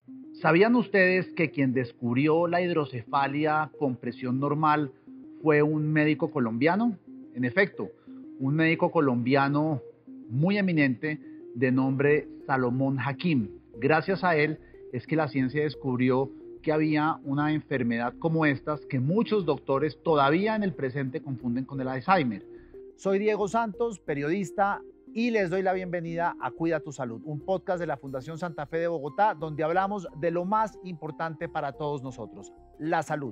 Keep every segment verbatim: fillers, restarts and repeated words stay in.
¿Sabían ustedes que quien descubrió la hidrocefalia con presión normal fue un médico colombiano? En efecto, un médico colombiano muy eminente de nombre Salomón Hakim. Gracias a él es que la ciencia descubrió que había una enfermedad como estas que muchos doctores todavía en el presente confunden con el Alzheimer. Soy Diego Santos, periodista, y les doy la bienvenida a Cuida tu Salud, un podcast de la Fundación Santa Fe de Bogotá, donde hablamos de lo más importante para todos nosotros, la salud.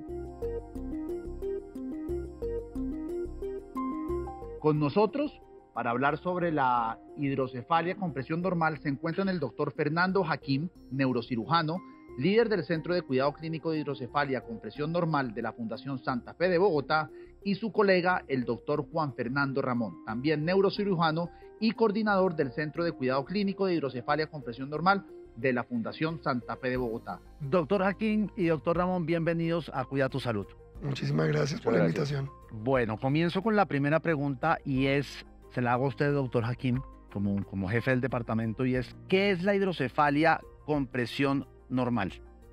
Con nosotros, para hablar sobre la hidrocefalia con presión normal, se encuentran el doctor Fernando Hakim, neurocirujano, líder del Centro de Cuidado Clínico de Hidrocefalia con Presión Normal de la Fundación Santa Fe de Bogotá, y su colega, el doctor Juan Fernando Ramón, también neurocirujano y coordinador del Centro de Cuidado Clínico de Hidrocefalia con Presión Normal de la Fundación Santa Fe de Bogotá. Doctor Hakim y doctor Ramón, bienvenidos a Cuida tu Salud. Muchísimas gracias por la invitación. Bueno, comienzo con la primera pregunta y es, se la hago a usted, doctor Hakim, como, como jefe del departamento, y es, ¿qué es la hidrocefalia con presión normal?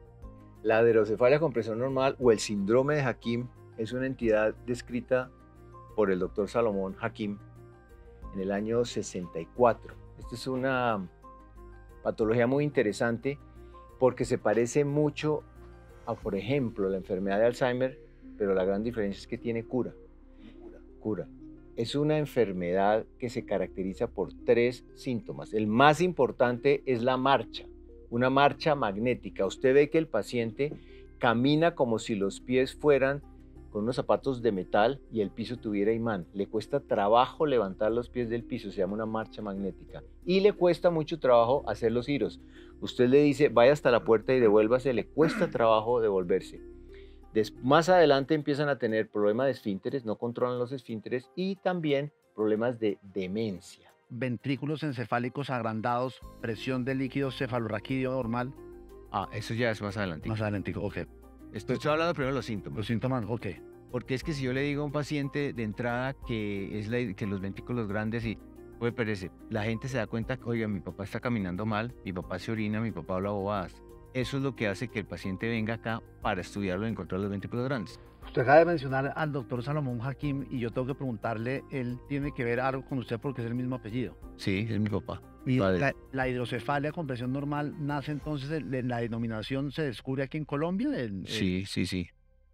La hidrocefalia con presión normal o el síndrome de Hakim es una entidad descrita por el doctor Salomón Hakim en el año sesenta y cuatro. Esta es una patología muy interesante porque se parece mucho a, por ejemplo, la enfermedad de Alzheimer, pero la gran diferencia es que tiene cura. Cura. Es una enfermedad que se caracteriza por tres síntomas. El más importante es la marcha. Una marcha magnética. Usted ve que el paciente camina como si los pies fueran con unos zapatos de metal y el piso tuviera imán. Le cuesta trabajo levantar los pies del piso, se llama una marcha magnética. Y le cuesta mucho trabajo hacer los giros. Usted le dice, vaya hasta la puerta y devuélvase, le cuesta trabajo devolverse. Des más adelante empiezan a tener problemas de esfínteres, no controlan los esfínteres y también problemas de demencia. Ventrículos encefálicos agrandados, presión de líquido cefalorraquídeo normal. Ah, eso ya es más adelante. Más adelante, ok. Estoy, estoy hablando primero de los síntomas. Los síntomas, ok. Porque es que si yo le digo a un paciente de entrada que, es la, que los ventrículos grandes y puede perderse, la gente se da cuenta que, oiga, mi papá está caminando mal, mi papá se orina, mi papá habla bobadas. Eso es lo que hace que el paciente venga acá para estudiarlo y encontrar los ventrículos grandes. Usted acaba de mencionar al doctor Salomón Hakim y yo tengo que preguntarle, él tiene que ver algo con usted porque es el mismo apellido. Sí, es mi papá. Y la, la hidrocefalia con presión normal nace entonces, en la denominación se descubre aquí en Colombia. El, el... Sí, sí, sí.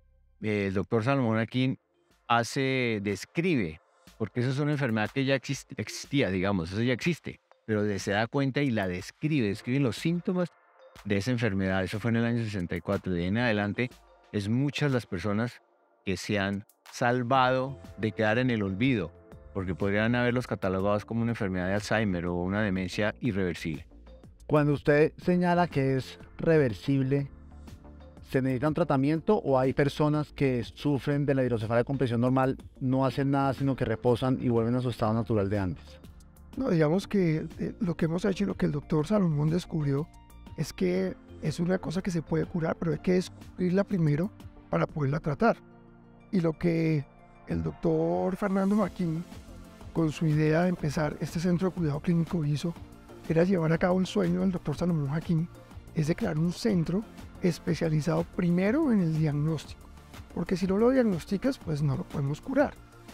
El doctor Salomón Hakim hace, describe, porque eso es una enfermedad que ya existe, existía, digamos, eso ya existe, pero se da cuenta y la describe, describe los síntomas de esa enfermedad. Eso fue en el año sesenta y cuatro. De ahí en adelante, es muchas las personas que se han salvado de quedar en el olvido, porque podrían haberlos catalogados como una enfermedad de Alzheimer o una demencia irreversible. Cuando usted señala que es reversible, ¿se necesita un tratamiento o hay personas que sufren de la hidrocefalia con presión normal, no hacen nada, sino que reposan y vuelven a su estado natural de antes? No, digamos que eh, lo que hemos hecho y lo que el doctor Salomón descubrió es que es una cosa que se puede curar, pero hay que descubrirla primero para poderla tratar. Y lo que el doctor Fernando Hakim, con su idea de empezar este centro de cuidado clínico, hizo, era llevar a cabo el sueño del doctor Salomón Hakim, es de crear un centro especializado primero en el diagnóstico, porque si no lo diagnosticas, pues no lo podemos curar.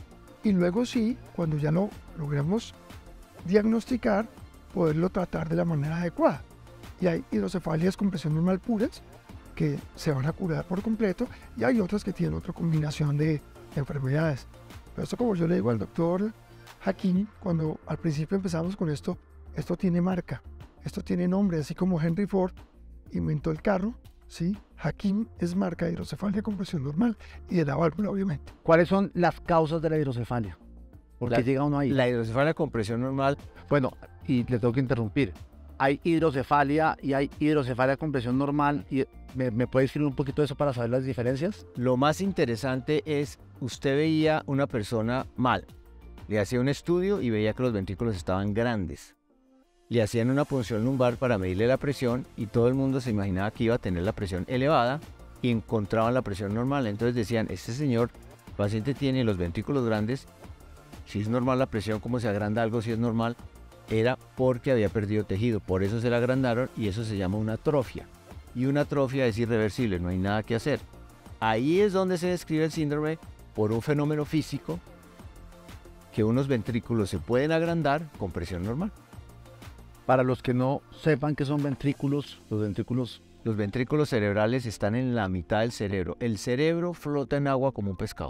Y luego sí, cuando ya lo logramos diagnosticar, poderlo tratar de la manera adecuada. Y hay hidrocefalias con presión normal puras que se van a curar por completo y hay otras que tienen otra combinación de enfermedades. Pero esto, como yo le digo al doctor Hakim, cuando al principio empezamos con esto, esto tiene marca, esto tiene nombre, así como Henry Ford inventó el carro, ¿sí? Hakim es marca de hidrocefalia con presión normal y de la válvula, obviamente. ¿Cuáles son las causas de la hidrocefalia? ¿Por qué llega uno ahí? La hidrocefalia con presión normal. Bueno, y le tengo que interrumpir. Hay hidrocefalia y hay hidrocefalia con presión normal. Y ¿me, ¿Me puede decir un poquito de eso para saber las diferencias? Lo más interesante es, usted veía una persona mal, le hacía un estudio y veía que los ventrículos estaban grandes. Le hacían una punción lumbar para medirle la presión y todo el mundo se imaginaba que iba a tener la presión elevada y encontraban la presión normal. Entonces decían, este señor, el paciente tiene los ventrículos grandes, si es normal la presión, ¿cómo se agranda algo si es normal? Era porque había perdido tejido, por eso se le agrandaron y eso se llama una atrofia. y una atrofia es irreversible, no hay nada que hacer. Ahí es donde se describe el síndrome por un fenómeno físico que unos ventrículos se pueden agrandar con presión normal. Para los que no sepan qué son ventrículos, los ventrículos... Los ventrículos cerebrales están en la mitad del cerebro. El cerebro flota en agua como un pescado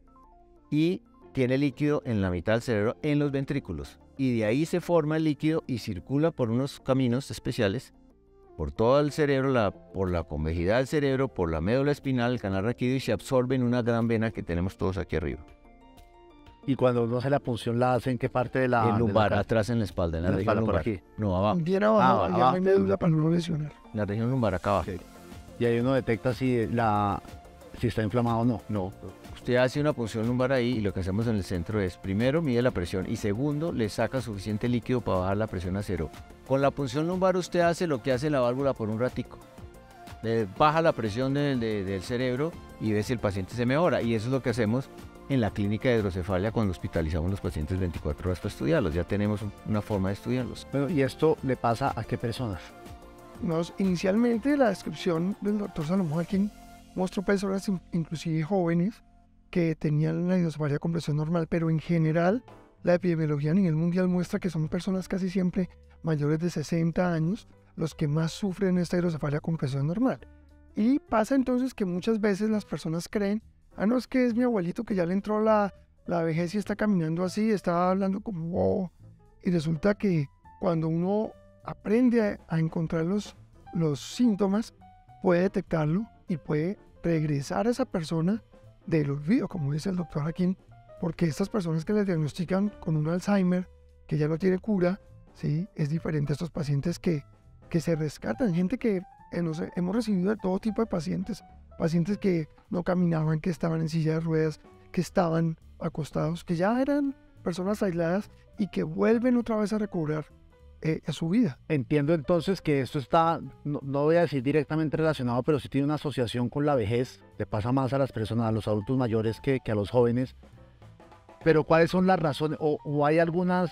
y tiene líquido en la mitad del cerebro en los ventrículos. Y de ahí se forma el líquido y circula por unos caminos especiales por todo el cerebro, la, por la convejidad del cerebro, por la médula espinal, el canal raquídeo, y se absorbe en una gran vena que tenemos todos aquí arriba. Y cuando uno hace la punción, ¿la hace en qué parte de la...? El lumbar, de la atrás en la espalda, en la, en la región espalda, por lumbar. aquí. No, abajo. Bien abajo, Ah, allá abajo. no hay médula para no lesionar. En la región lumbar, acá abajo. Ok. Y ahí uno detecta si, la, si está inflamado o no. No, usted hace una punción lumbar ahí y lo que hacemos en el centro es, primero, mide la presión y segundo, le saca suficiente líquido para bajar la presión a cero. Con la punción lumbar usted hace lo que hace la válvula por un ratico. Le baja la presión de, de, del cerebro y ve si el paciente se mejora. Y eso es lo que hacemos en la clínica de hidrocefalia cuando hospitalizamos a los pacientes veinticuatro horas para estudiarlos. Ya tenemos una forma de estudiarlos. Bueno, ¿y esto le pasa a qué personas? Nos, inicialmente la descripción del doctor Salomón Hakim mostró personas, inclusive jóvenes, que tenían la hidrocefalia con presión normal, pero en general la epidemiología a nivel mundial muestra que son personas casi siempre mayores de sesenta años los que más sufren esta hidrocefalia con presión normal. Y pasa entonces que muchas veces las personas creen, ah, no, es que es mi abuelito que ya le entró la, la vejez y está caminando así, está hablando como wow. Y resulta que cuando uno aprende a, a encontrar los, los síntomas, puede detectarlo y puede regresar a esa persona del olvido, como dice el doctor Hakim, porque estas personas que les diagnostican con un Alzheimer, que ya no tiene cura, ¿sí? Es diferente a estos pacientes que, que se rescatan, gente que eh, no sé, hemos recibido de todo tipo de pacientes, pacientes que no caminaban, que estaban en silla de ruedas, que estaban acostados, que ya eran personas aisladas y que vuelven otra vez a recobrar eh, a su vida. Entiendo entonces que esto está, no, no voy a decir directamente relacionado, pero sí tiene una asociación con la vejez. Le pasa más a las personas, a los adultos mayores que, que a los jóvenes. Pero ¿cuáles son las razones? O, o hay algunas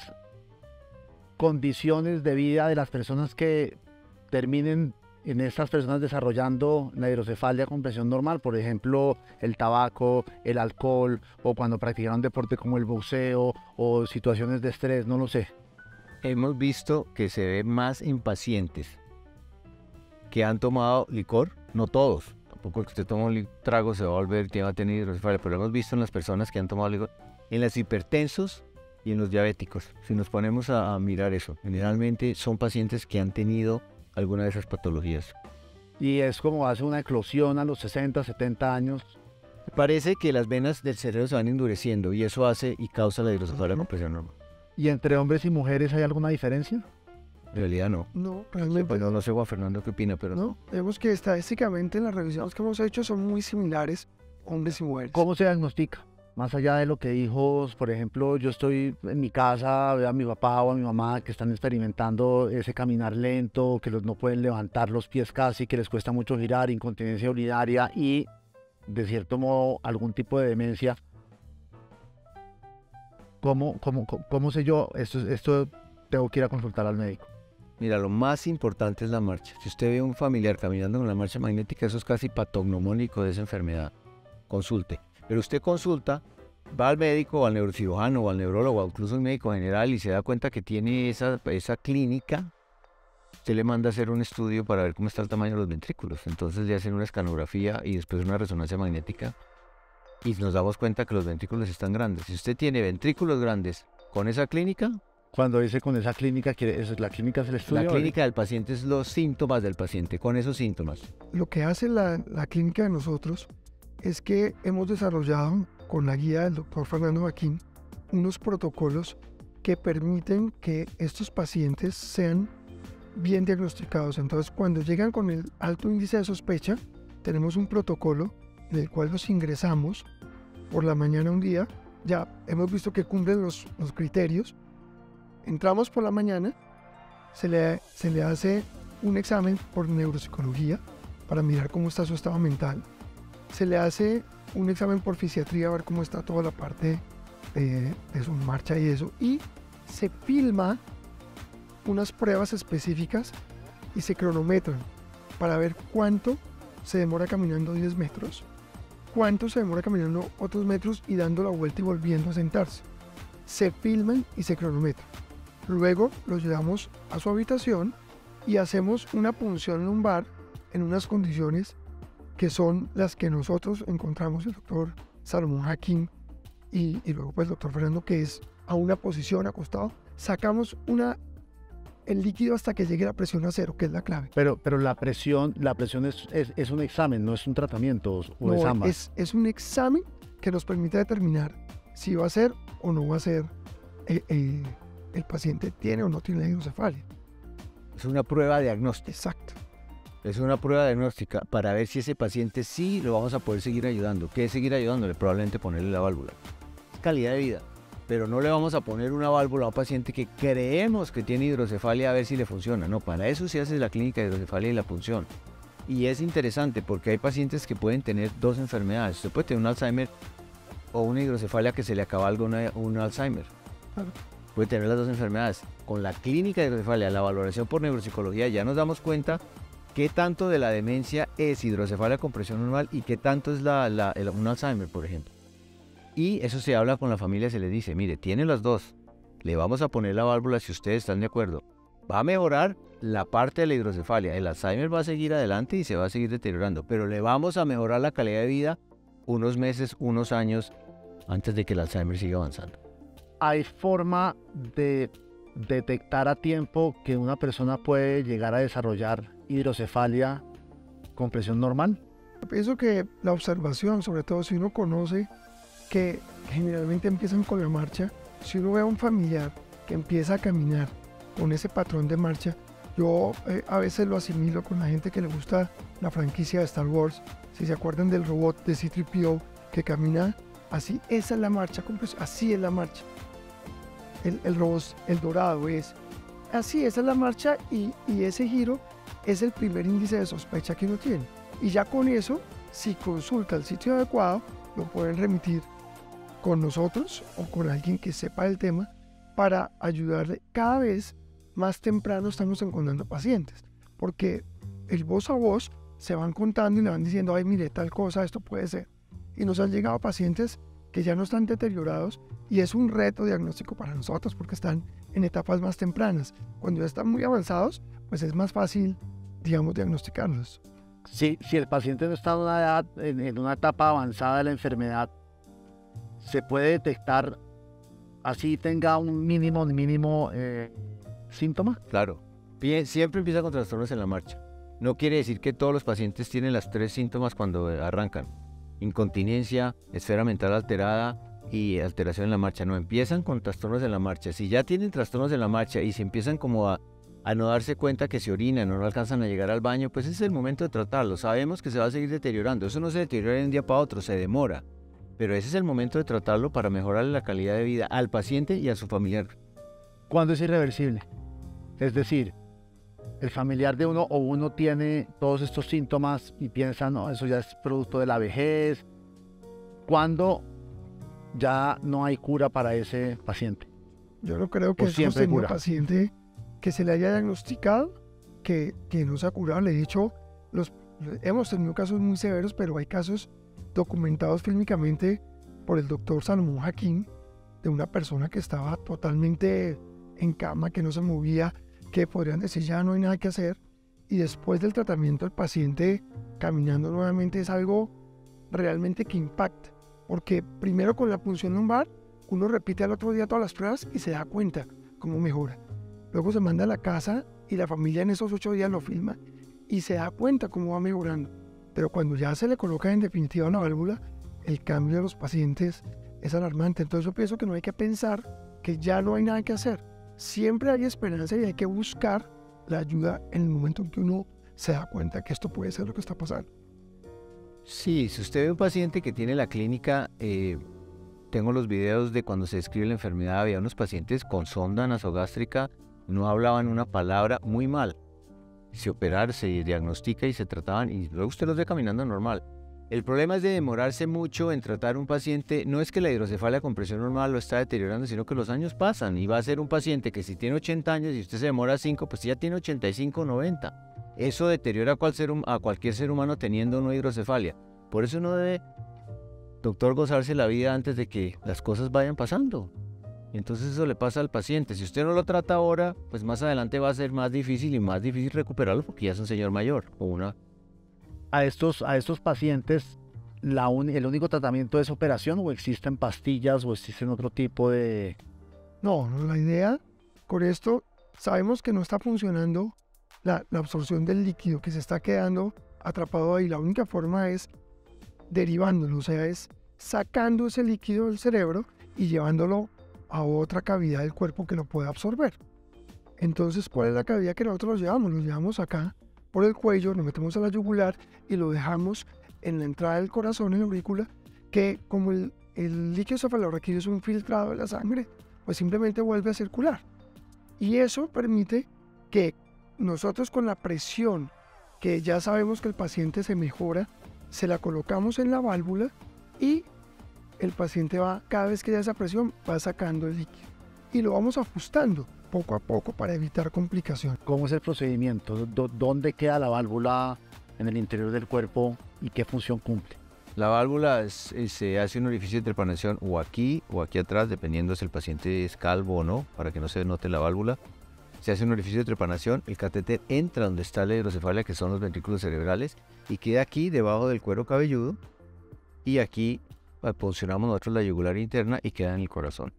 condiciones de vida de las personas que terminen en estas personas desarrollando la hidrocefalia con presión normal, por ejemplo, el tabaco, el alcohol, o cuando practicaron deporte como el boxeo, o situaciones de estrés, no lo sé. Hemos visto que se ve más en pacientes que han tomado licor, no todos, tampoco el que usted toma un trago se va a volver, va a tener hidrocefalia, pero lo hemos visto en las personas que han tomado licor, en los hipertensos y en los diabéticos. Si nos ponemos a, a mirar eso, generalmente son pacientes que han tenido alguna de esas patologías. Y es como hace una eclosión a los sesenta, setenta años. Parece que las venas del cerebro se van endureciendo y eso hace y causa la hidrocefalia con presión normal. ¿Y entre hombres y mujeres hay alguna diferencia? En realidad no. No, realmente Pues no, no sé Juan Fernando qué opina, pero no. Vemos que estadísticamente en las revisiones que hemos hecho son muy similares hombres y mujeres. ¿Cómo se diagnostica? Más allá de lo que dijo, por ejemplo, yo estoy en mi casa, veo a mi papá o a mi mamá que están experimentando ese caminar lento, que los, no pueden levantar los pies casi, que les cuesta mucho girar, incontinencia urinaria y, de cierto modo, algún tipo de demencia. ¿Cómo, cómo, cómo, cómo sé yo? Esto, esto tengo que ir a consultar al médico. mira, lo más importante es la marcha. Si usted ve a un familiar caminando con la marcha magnética, eso es casi patognomónico de esa enfermedad. Consulte. Pero usted consulta, va al médico o al neurocirujano o al neurólogo o incluso al médico general y se da cuenta que tiene esa, esa clínica, usted le manda a hacer un estudio para ver cómo está el tamaño de los ventrículos. Entonces le hacen una escanografía y después una resonancia magnética y nos damos cuenta que los ventrículos están grandes. Si usted tiene ventrículos grandes con esa clínica... Cuando dice con esa clínica, ¿quiere, eso, ¿la clínica es el estudio? La clínica del paciente es los síntomas del paciente, con esos síntomas. Lo que hace la, la clínica de nosotros es que hemos desarrollado con la guía del doctor Fernando Hakim unos protocolos que permiten que estos pacientes sean bien diagnosticados. Entonces, cuando llegan con el alto índice de sospecha, tenemos un protocolo en el cual los ingresamos por la mañana un día. Ya hemos visto que cumplen los, los criterios. Entramos por la mañana, se le, se le hace un examen por neuropsicología para mirar cómo está su estado mental. Se le hace un examen por fisiatría a ver cómo está toda la parte de, de su marcha y eso. Y se filma unas pruebas específicas y se cronometran. para ver cuánto se demora caminando diez metros, cuánto se demora caminando otros metros y dando la vuelta y volviendo a sentarse. Se filman y se cronometran. Luego los llevamos a su habitación y hacemos una punción lumbar en unas condiciones que son las que nosotros encontramos, el doctor Salomón Hakim y, y luego pues el doctor Fernando, que es a una posición acostado. Sacamos una, el líquido hasta que llegue la presión a cero, que es la clave. Pero, pero la presión, la presión es, es, es un examen, no es un tratamiento, o No, es ambas. es, es un examen que nos permite determinar si va a ser o no va a ser eh, eh, el paciente tiene o no tiene la hidrocefalia. Es una prueba diagnóstica. Exacto. Es una prueba diagnóstica para ver si ese paciente sí lo vamos a poder seguir ayudando. ¿Qué es seguir ayudándole? Probablemente ponerle la válvula. Es calidad de vida. Pero no le vamos a poner una válvula a un paciente que creemos que tiene hidrocefalia a ver si le funciona. No, para eso se hace la clínica de hidrocefalia y la punción. Y es interesante porque hay pacientes que pueden tener dos enfermedades. Usted puede tener un Alzheimer o una hidrocefalia que se le acaba algo, una, un Alzheimer. Claro. Puede tener las dos enfermedades. Con la clínica de hidrocefalia, la valoración por neuropsicología, ya nos damos cuenta qué tanto de la demencia es hidrocefalia con presión normal y qué tanto es la, la, el, un Alzheimer, por ejemplo. Y eso se habla con la familia, se le dice, mire, tiene las dos, le vamos a poner la válvula si ustedes están de acuerdo. Va a mejorar la parte de la hidrocefalia, el Alzheimer va a seguir adelante y se va a seguir deteriorando, pero le vamos a mejorar la calidad de vida unos meses, unos años antes de que el Alzheimer siga avanzando. ¿Hay forma de detectar a tiempo que una persona puede llegar a desarrollar hidrocefalia con presión normal? Yo pienso que la observación, sobre todo si uno conoce que generalmente empiezan con la marcha, si uno ve a un familiar que empieza a caminar con ese patrón de marcha, yo eh, a veces lo asimilo con la gente que le gusta la franquicia de Star Wars. Si se acuerdan del robot de C tres P O que camina así, esa es la marcha, así es la marcha. El, el robot, el dorado es así, esa es la marcha y, y ese giro es el primer índice de sospecha que uno tiene. Y ya con eso, si consulta el sitio adecuado, lo pueden remitir con nosotros o con alguien que sepa el tema para ayudarle. Cada vez más temprano estamos encontrando pacientes, porque el voz a voz se van contando y le van diciendo, ay, mire, tal cosa, esto puede ser. Y nos han llegado pacientes que ya no están deteriorados y es un reto diagnóstico para nosotros porque están en etapas más tempranas. Cuando ya están muy avanzados, pues es más fácil, digamos, diagnosticarlos. Si, si el paciente no está en una, edad, en, en una etapa avanzada de la enfermedad, ¿se puede detectar así tenga un mínimo, un mínimo eh, síntoma? Claro, siempre empieza con trastornos en la marcha. No quiere decir que todos los pacientes tienen los tres síntomas cuando arrancan. Incontinencia, esfera mental alterada y alteración en la marcha. No, empiezan con trastornos en la marcha. Si ya tienen trastornos en la marcha y se empiezan como a, a no darse cuenta que se orinan o no alcanzan a llegar al baño, pues ese es el momento de tratarlo. Sabemos que se va a seguir deteriorando. Eso no se deteriora de un día para otro, se demora. Pero ese es el momento de tratarlo para mejorar la calidad de vida al paciente y a su familiar. ¿Cuándo es irreversible? Es decir, el familiar de uno o uno tiene todos estos síntomas y piensa, no, eso ya es producto de la vejez. ¿Cuándo ya no hay cura para ese paciente? Yo no creo que hemos tenido un paciente que se le haya diagnosticado que, que no se ha curado. Le he dicho, los, hemos tenido casos muy severos, pero hay casos documentados fílmicamente por el doctor Salomón Hakim de una persona que estaba totalmente en cama, que no se movía, que podrían decir ya no hay nada que hacer, y después del tratamiento el paciente caminando nuevamente es algo realmente que impacta, porque primero con la punción lumbar uno repite al otro día todas las pruebas y se da cuenta cómo mejora, luego se manda a la casa y la familia en esos ocho días lo filma y se da cuenta cómo va mejorando, pero cuando ya se le coloca en definitiva una válvula, el cambio de los pacientes es alarmante. Entonces yo pienso que no hay que pensar que ya no hay nada que hacer. Siempre hay esperanza y hay que buscar la ayuda en el momento en que uno se da cuenta que esto puede ser lo que está pasando. Sí, si usted ve un paciente que tiene la clínica, eh, tengo los videos de cuando se describe la enfermedad, había unos pacientes con sonda nasogástrica, no hablaban una palabra, muy mal. Se operaron, se diagnostica y se trataban y luego usted los ve caminando normal. El problema es de demorarse mucho en tratar un paciente. No es que la hidrocefalia con presión normal lo está deteriorando, sino que los años pasan y va a ser un paciente que si tiene ochenta años y usted se demora cinco, pues ya tiene ochenta y cinco, noventa. Eso deteriora a, cual ser, a cualquier ser humano teniendo una hidrocefalia. Por eso uno debe, doctor, gozarse la vida antes de que las cosas vayan pasando. Y entonces eso le pasa al paciente. Si usted no lo trata ahora, pues más adelante va a ser más difícil y más difícil recuperarlo porque ya es un señor mayor o una... A estos, a estos pacientes, la un, ¿el único tratamiento es operación o existen pastillas o existen otro tipo de...? No, no, la idea con esto, sabemos que no está funcionando la, la absorción del líquido, que se está quedando atrapado ahí. La única forma es derivándolo, o sea, es sacando ese líquido del cerebro y llevándolo a otra cavidad del cuerpo que lo pueda absorber. Entonces, ¿cuál es la cavidad que nosotros lo llevamos? Lo llevamos acá por el cuello, lo metemos a la yugular y lo dejamos en la entrada del corazón, en la aurícula, que como el, el líquido cefalorraquídeo es un filtrado de la sangre, pues simplemente vuelve a circular. Y eso permite que nosotros con la presión, que ya sabemos que el paciente se mejora, se la colocamos en la válvula y el paciente va, cada vez que da esa presión, va sacando el líquido. Y lo vamos ajustando poco a poco para evitar complicaciones. ¿Cómo es el procedimiento? ¿Dónde queda la válvula en el interior del cuerpo y qué función cumple? La válvula es, es, se hace un orificio de trepanación o aquí o aquí atrás, dependiendo si el paciente es calvo o no, para que no se note la válvula. Se hace un orificio de trepanación, el catéter entra donde está la hidrocefalia, que son los ventrículos cerebrales, y queda aquí debajo del cuero cabelludo, y aquí posicionamos nosotros la yugular interna y queda en el corazón.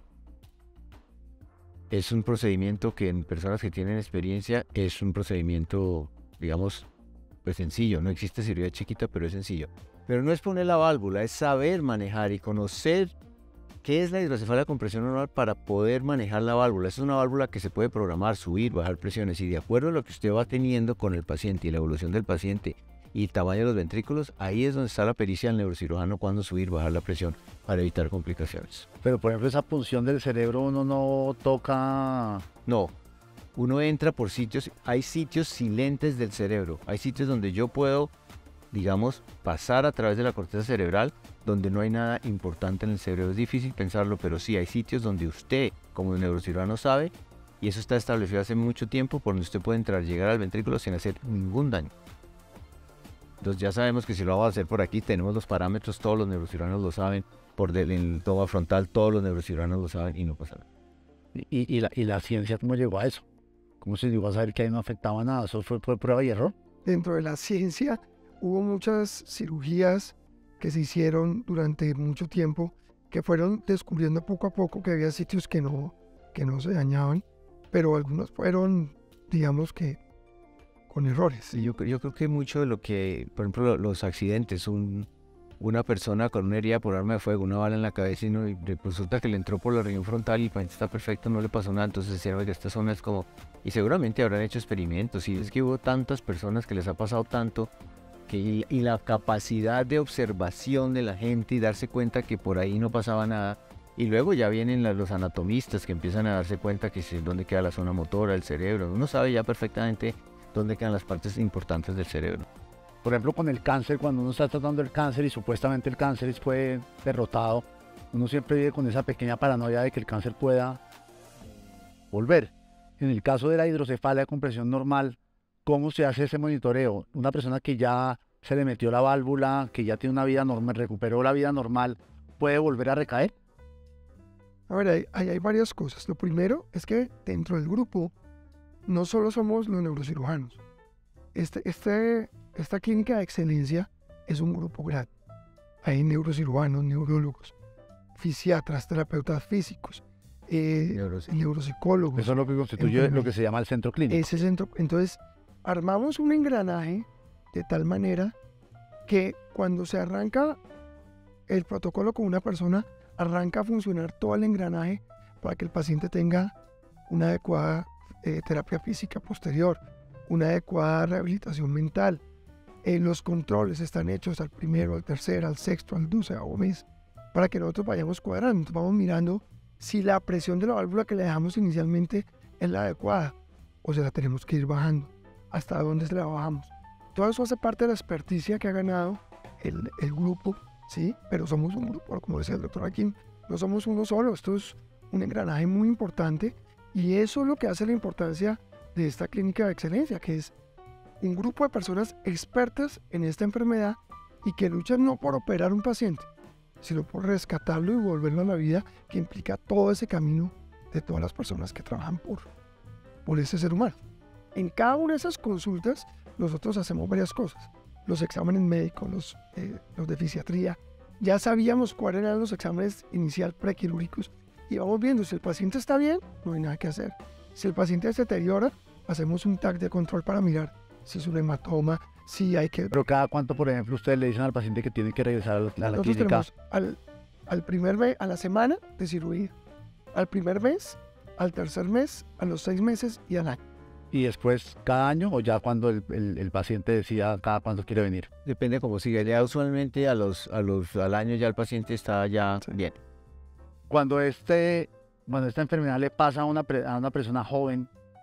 Es un procedimiento que en personas que tienen experiencia es un procedimiento, digamos, pues sencillo. No existe cirugía chiquita, pero es sencillo. Pero no es poner la válvula, es saber manejar y conocer qué es la hidrocefalia con presión normal para poder manejar la válvula. Es una válvula que se puede programar, subir, bajar presiones, y de acuerdo a lo que usted va teniendo con el paciente y la evolución del paciente y el tamaño de los ventrículos, ahí es donde está la pericia del neurocirujano, cuando subir, bajar la presión para evitar complicaciones. Pero por ejemplo, esa punción del cerebro uno no toca... No, uno entra por sitios, hay sitios silentes del cerebro, hay sitios donde yo puedo, digamos, pasar a través de la corteza cerebral, donde no hay nada importante en el cerebro. Es difícil pensarlo, pero sí hay sitios donde usted, como neurocirujano, sabe, y eso está establecido hace mucho tiempo, por donde usted puede entrar, llegar al ventrículo sin hacer ningún daño. Entonces ya sabemos que si lo vamos a hacer por aquí, tenemos los parámetros, todos los neurocirujanos lo saben, por del, en el toma frontal todos los neurocirujanos lo saben y no pasa nada. ¿Y, y, la, ¿Y la ciencia cómo llegó a eso? ¿Cómo se llegó a saber que ahí no afectaba nada? ¿Eso fue por prueba y error? Dentro de la ciencia hubo muchas cirugías que se hicieron durante mucho tiempo, que fueron descubriendo poco a poco que había sitios que no, que no se dañaban, pero algunos fueron, digamos que, con errores. Yo, yo creo que mucho de lo que, por ejemplo, los accidentes, un, una persona con una herida por arma de fuego, una bala en la cabeza, y, no, y resulta que le entró por la región frontal y el paciente está perfecto, no le pasó nada, entonces decían, oiga, esta zona es como... Y seguramente habrán hecho experimentos, y es que hubo tantas personas que les ha pasado tanto, que, y, y la capacidad de observación de la gente y darse cuenta que por ahí no pasaba nada. Y luego ya vienen la, los anatomistas que empiezan a darse cuenta que si, dónde queda la zona motora, el cerebro. Uno sabe ya perfectamente dónde quedan las partes importantes del cerebro. Por ejemplo, con el cáncer, cuando uno está tratando el cáncer y supuestamente el cáncer fue derrotado, uno siempre vive con esa pequeña paranoia de que el cáncer pueda volver. En el caso de la hidrocefalia con presión normal, ¿cómo se hace ese monitoreo? Una persona que ya se le metió la válvula, que ya tiene una vida normal, recuperó la vida normal, ¿puede volver a recaer? A ver, hay, hay, hay varias cosas. Lo primero es que dentro del grupo no solo somos los neurocirujanos. Este, este, esta clínica de excelencia es un grupo grande. Hay neurocirujanos, neurólogos, fisiatras, terapeutas físicos, eh, neuropsicólogos. Eso es lo que constituye entonces, lo que se llama el centro clínico. Ese centro, entonces, armamos un engranaje de tal manera que cuando se arranca el protocolo con una persona, arranca a funcionar todo el engranaje para que el paciente tenga una adecuada eh, terapia física posterior, una adecuada rehabilitación mental. Eh, los controles están hechos al primero, al tercero, al sexto, al doceavo mes, para que nosotros vayamos cuadrando. Entonces vamos mirando si la presión de la válvula que le dejamos inicialmente es la adecuada o se la tenemos que ir bajando, hasta dónde se la bajamos. Todo eso hace parte de la experticia que ha ganado el, el grupo, ¿sí? Pero somos un grupo, como decía el doctor Hakim, no somos uno solo, esto es un engranaje muy importante y eso es lo que hace la importancia de esta clínica de excelencia, que es un grupo de personas expertas en esta enfermedad y que luchan no por operar un paciente, sino por rescatarlo y volverlo a la vida, que implica todo ese camino de todas las personas que trabajan por, por ese ser humano. En cada una de esas consultas nosotros hacemos varias cosas. Los exámenes médicos, los, eh, los de fisiatría. Ya sabíamos cuáles eran los exámenes inicial prequirúrgicos y vamos viendo si el paciente está bien, no hay nada que hacer. Si el paciente se deteriora, hacemos un tag de control para mirar si es un hematoma, si hay que... Pero cada cuánto, por ejemplo, ustedes le dicen al paciente que tiene que regresar a la, a la Nosotros clínica. tenemos al, al primer mes, a la semana de cirugía, al primer mes, al tercer mes, a los seis meses y al año. Y después cada año o ya cuando el, el, el paciente decida cada cuánto quiere venir. Depende cómo siga. Ya usualmente a los, a los, al año ya el paciente está ya Sí. bien. Cuando, este, cuando esta enfermedad le pasa a una, pre- a una persona joven,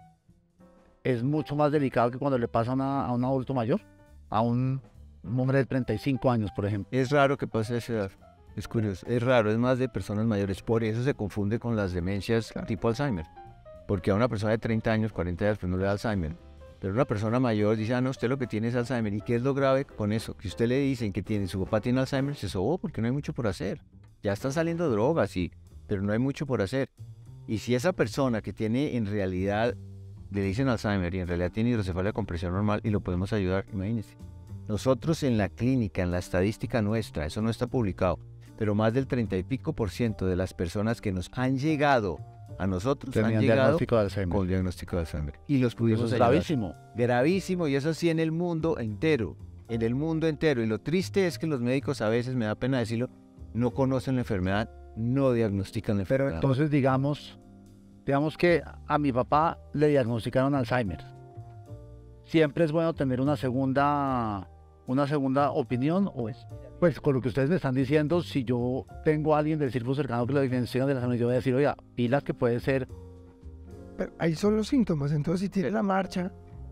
es mucho más delicado que cuando le pasa a, una- a un adulto mayor, a un, un hombre de treinta y cinco años, por ejemplo. Es raro que pase a esa edad. Es curioso. Es raro, es más de personas mayores. Por eso se confunde con las demencias Claro. tipo Alzheimer. Porque a una persona de treinta años, cuarenta años, pues no le da Alzheimer. Pero una persona mayor dice, ah, no, usted lo que tiene es Alzheimer. ¿Y qué es lo grave con eso? Que usted le dicen que tiene, su papá tiene Alzheimer, se sobó porque no hay mucho por hacer. Ya están saliendo drogas, sí, pero no hay mucho por hacer. Y si esa persona que tiene en realidad, le dicen Alzheimer y en realidad tiene hidrocefalia con presión normal y lo podemos ayudar, imagínense. Nosotros en la clínica, en la estadística nuestra, eso no está publicado, pero más del treinta y pico por ciento de las personas que nos han llegado a nosotros han Tenían llegado diagnóstico de Alzheimer. con diagnóstico de Alzheimer. Y los Eso pudimos es ayudar. gravísimo. Gravísimo, y eso sí en el mundo entero, en el mundo entero. Y lo triste es que los médicos a veces, me da pena decirlo, no conocen la enfermedad, no diagnostican la Pero enfermedad. entonces, digamos, digamos que a mi papá le diagnosticaron Alzheimer. Siempre es bueno tener una segunda, una segunda opinión, o es, pues con lo que ustedes me están diciendo, si yo tengo a alguien del círculo cercano que lo diagnostica de Alzheimer, yo voy a decir, oiga, pilas que puede ser. Pero ahí son los síntomas, entonces si tiene la marcha,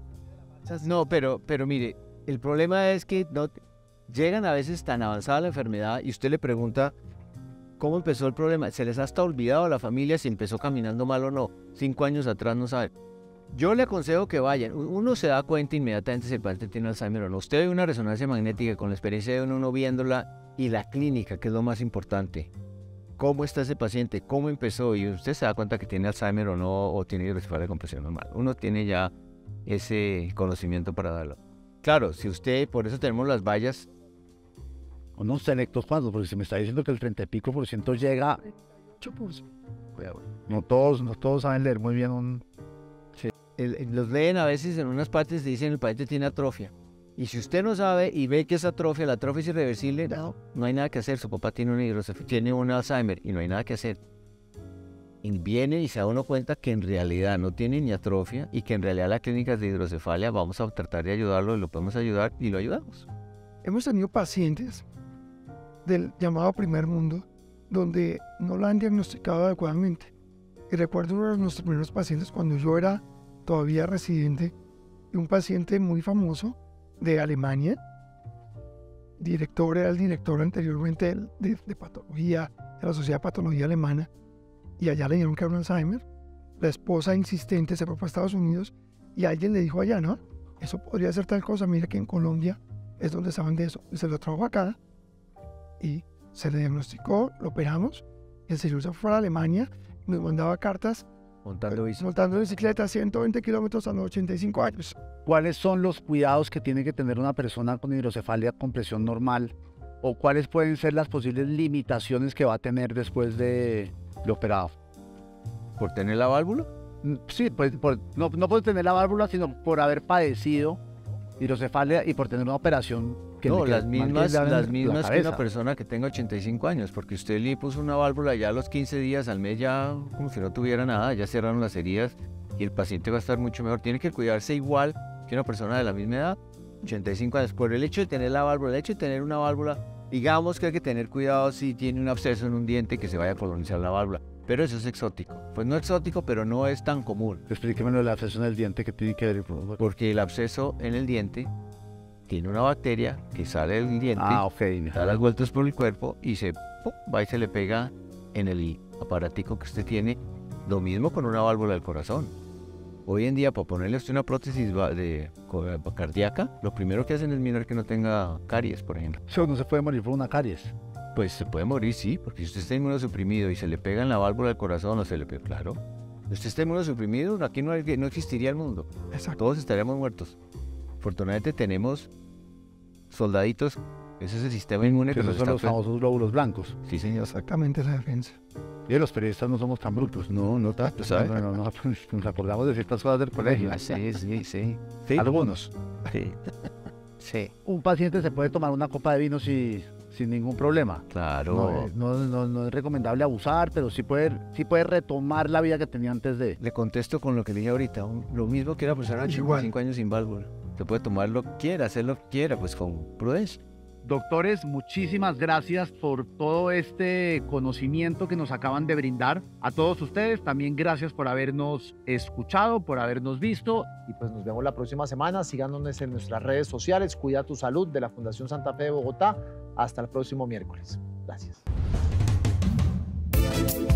No, pero, pero mire, el problema es que no, llegan a veces tan avanzada la enfermedad y usted le pregunta cómo empezó el problema. Se les ha hasta olvidado a la familia si empezó caminando mal o no. Cinco años atrás no saben. Yo le aconsejo que vayan. Uno se da cuenta inmediatamente si el paciente tiene Alzheimer o no. Usted ve una resonancia magnética con la experiencia de uno, uno viéndola y la clínica, que es lo más importante. ¿Cómo está ese paciente? ¿Cómo empezó? Y usted se da cuenta que tiene Alzheimer o no, o tiene hidrocefalia con presión normal. Uno tiene ya ese conocimiento para darlo. Claro, si usted, por eso tenemos las vallas. Unos selectos cuantos, porque si me está diciendo que el treinta y pico por ciento llega, chupos. no todos, no todos saben leer muy bien un... El- el- los leen a veces en unas partes, dicen el paciente tiene atrofia. Y si usted no sabe y ve que es atrofia, la atrofia es irreversible, no, no hay nada que hacer. Su papá tiene una hidrocefalia, tiene un Alzheimer y no hay nada que hacer. Y viene y se da uno cuenta que en realidad no tiene ni atrofia y que en realidad la clínica es de hidrocefalia. Vamos a tratar de ayudarlo y lo podemos ayudar y lo ayudamos. Hemos tenido pacientes del llamado primer mundo donde no la han diagnosticado adecuadamente. Y recuerdo uno de nuestros primeros pacientes cuando yo era todavía residente, un paciente muy famoso de Alemania, director, era el director anteriormente de, de patología, de la Sociedad de Patología Alemana, y allá le dijeron que era un Alzheimer. La esposa insistente se fue para Estados Unidos y alguien le dijo allá, no, eso podría ser tal cosa, mira que en Colombia es donde saben de eso. Y se lo trajo acá y se le diagnosticó, lo operamos, y el señor se fue a Alemania y nos mandaba cartas Montando bici. montando bicicleta a ciento veinte kilómetros a los ochenta y cinco años. ¿Cuáles son los cuidados que tiene que tener una persona con hidrocefalia con presión normal? ¿O cuáles pueden ser las posibles limitaciones que va a tener después de lo operado? ¿Por tener la válvula? Mm, Sí, pues por- no, no por tener la válvula, sino por haber padecido hidrocefalia y por tener una operación que No, le- que las más bien mismas, le abren las la mismas que cabeza. una persona que tenga ochenta y cinco años, porque usted le puso una válvula ya a los quince días, al mes ya como si no tuviera nada, ya cerraron las heridas y el paciente va a estar mucho mejor. Tiene que cuidarse igual que una persona de la misma edad, ochenta y cinco años. Por el hecho de tener la válvula, el hecho de tener una válvula, digamos que hay que tener cuidado si tiene un absceso en un diente que se vaya a colonizar la válvula. Pero eso es exótico. Pues no exótico, pero no es tan común. Explíqueme lo del absceso en el diente que tiene que ver. por favor. Porque el absceso en el diente tiene una bacteria que sale del diente, Ah, ok. da las vueltas por el cuerpo y se ¡pum! Va y se le pega en el aparatico que usted tiene. Lo mismo con una válvula del corazón. Hoy en día, para ponerle a usted una prótesis va- de co- cardíaca, lo primero que hacen es mirar que no tenga caries, por ejemplo. Eso no se puede morir por una caries. Pues se puede morir, sí, porque si usted está inmunosuprimido y se le pega en la válvula del corazón o se le pega, claro. Si usted está inmunosuprimido, aquí no, hay- no existiría el mundo. Exacto. Todos estaríamos muertos. Afortunadamente tenemos soldaditos, ese es el sistema inmune que, Que nos esos son está... los famosos glóbulos blancos. Sí, señor. Exactamente la defensa. Y los periodistas no somos tan brutos. No, no tanto, ¿sabes? No, no, no, nos acordamos de ciertas cosas del colegio. Ah, sí, sí, sí. Sí. Algunos. Sí. Sí. Un paciente se puede tomar una copa de vino si- sin ningún problema. Claro. No, eh, no, no- no es recomendable abusar, pero sí puede, sí puede retomar la vida que tenía antes de. Le contesto con lo que le dije ahorita, un- lo mismo que una persona de Igual. ochenta y cinco años sin válvula. Se puede tomar lo que quiera, hacer lo que quiera, pues con prudencia. Doctores, muchísimas gracias por todo este conocimiento que nos acaban de brindar. A todos ustedes, también gracias por habernos escuchado, por habernos visto. Y pues nos vemos la próxima semana. Síganos en nuestras redes sociales. Cuida tu salud de la Fundación Santa Fe de Bogotá. Hasta el próximo miércoles. Gracias.